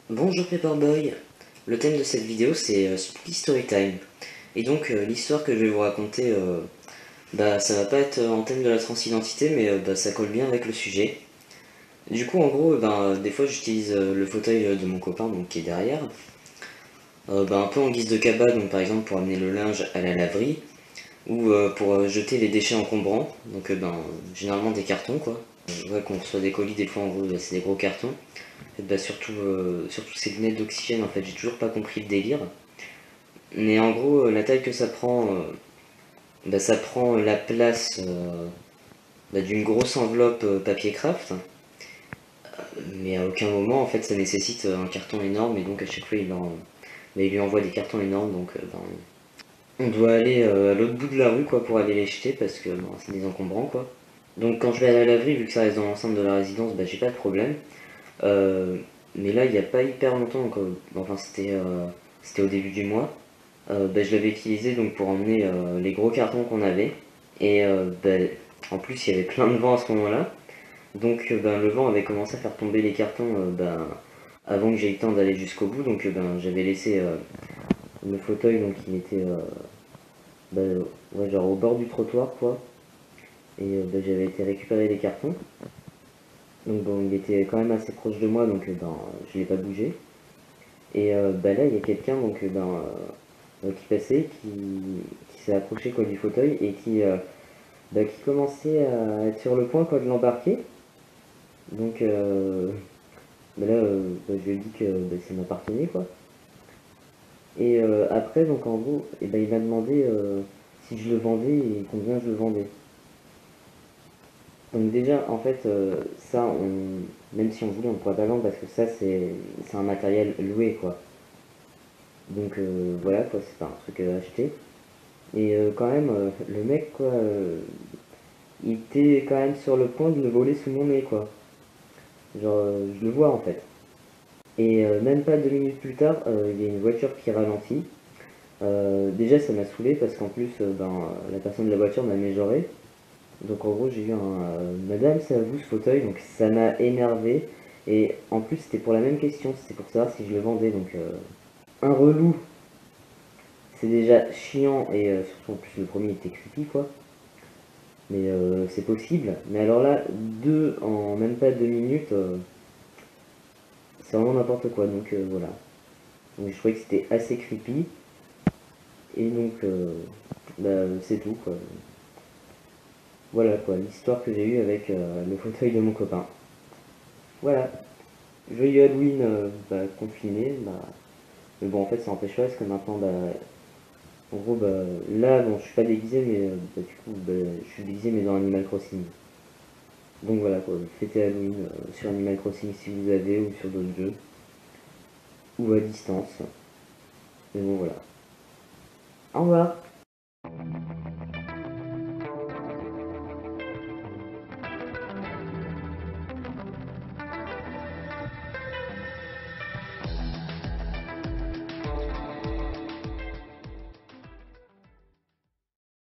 Bonjour Paperboy, le thème de cette vidéo c'est Spooky Storytime. Et donc l'histoire que je vais vous raconter, ça va pas être en thème de la transidentité, mais ça colle bien avec le sujet. Du coup en gros, des fois j'utilise le fauteuil de mon copain donc, qui est derrière, un peu en guise de cabas, donc par exemple pour amener le linge à la laverie, ou pour jeter les déchets encombrants, donc généralement des cartons quoi. Ouais, qu'on reçoit des colis, des fois en gros c'est des gros cartons. En fait, surtout ces lunettes d'oxygène, en fait, j'ai toujours pas compris le délire. Mais en gros, la taille que ça prend, ça prend la place d'une grosse enveloppe papier craft. Mais à aucun moment, en fait, ça nécessite un carton énorme. Et donc, à chaque fois, il lui envoie des cartons énormes. Donc, on doit aller à l'autre bout de la rue, quoi, pour aller les jeter parce que c'est des encombrants, quoi. Donc, quand je vais à la laverie, vu que ça reste dans l'enceinte de la résidence, j'ai pas de problème. Euh, mais là, il n'y a pas hyper longtemps, quoi. Enfin, c'était au début du mois. Je l'avais utilisé donc pour emmener les gros cartons qu'on avait. Et en plus, il y avait plein de vent à ce moment-là. Donc, le vent avait commencé à faire tomber les cartons avant que j'aie eu le temps d'aller jusqu'au bout. Donc, j'avais laissé le fauteuil, donc il était bah, ouais, genre au bord du trottoir, quoi. Et j'avais été récupérer les cartons. Donc, bon, il était quand même assez proche de moi, donc je l'ai pas bougé. Et là, il y a quelqu'un qui passait, qui s'est approché quoi, du fauteuil et qui commençait à être sur le point quoi, de l'embarquer. Donc je lui ai dit que ça m'appartenait quoi. Et après, donc en gros, il m'a demandé si je le vendais et combien je le vendais. Donc déjà, en fait, même si on voulait, on ne pourrait pas vendre parce que ça, c'est un matériel loué quoi. Donc voilà quoi, c'est pas un truc à acheter. Et quand même, le mec, quoi, il était quand même sur le point de me voler sous mon nez, quoi. Genre, je le vois en fait. Et même pas 2 minutes plus tard, il y a une voiture qui ralentit. Déjà, ça m'a saoulé parce qu'en plus, la personne de la voiture m'a méjoré. Donc en gros, j'ai eu Madame, c'est à vous ce fauteuil. Donc ça m'a énervé. Et en plus, c'était pour la même question. C'était pour savoir si je le vendais. Donc un relou, c'est déjà chiant. Et surtout, en plus, le premier était creepy, quoi. Mais c'est possible. Mais alors là, deux en même pas 2 minutes, c'est vraiment n'importe quoi. Donc voilà. Donc je trouvais que c'était assez creepy. Et donc c'est tout quoi. Voilà quoi, l'histoire que j'ai eue avec le fauteuil de mon copain. Voilà. Joyeux Halloween confiné. Mais bon en fait ça n'empêche pas parce que maintenant en gros là bon je suis pas déguisé mais du coup je suis déguisé mais dans Animal Crossing. Donc voilà quoi, fêtez Halloween sur Animal Crossing si vous avez ou sur d'autres jeux. Ou à distance. Mais bon voilà. Au revoir.